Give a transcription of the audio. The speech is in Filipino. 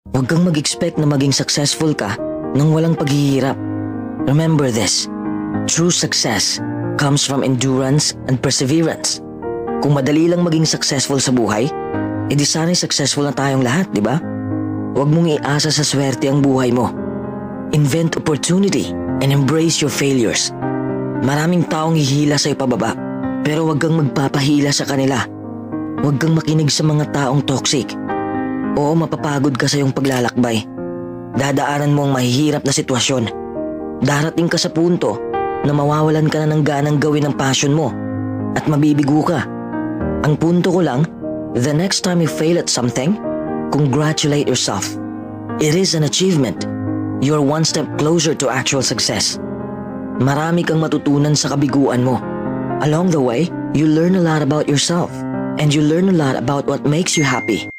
Huwag kang mag-expect na maging successful ka nang walang paghihirap. Remember this, true success comes from endurance and perseverance. Kung madali lang maging successful sa buhay, edi sana'y successful na tayong lahat, di ba? Huwag mong iasa sa swerte ang buhay mo. Invent opportunity and embrace your failures. Maraming taong hihila sa'yo pababa, pero huwag kang magpapahila sa kanila. Huwag kang makinig sa mga taong toxic. Oo, mapapagod ka sa iyong paglalakbay. Dadaanan mo ang mahihirap na sitwasyon. Darating ka sa punto na mawawalan ka na ng ganang gawin ang passion mo at mabibigo ka. Ang punto ko lang, the next time you fail at something, congratulate yourself. It is an achievement. You're one step closer to actual success. Marami kang matutunan sa kabiguan mo. Along the way, you learn a lot about yourself and you learn a lot about what makes you happy.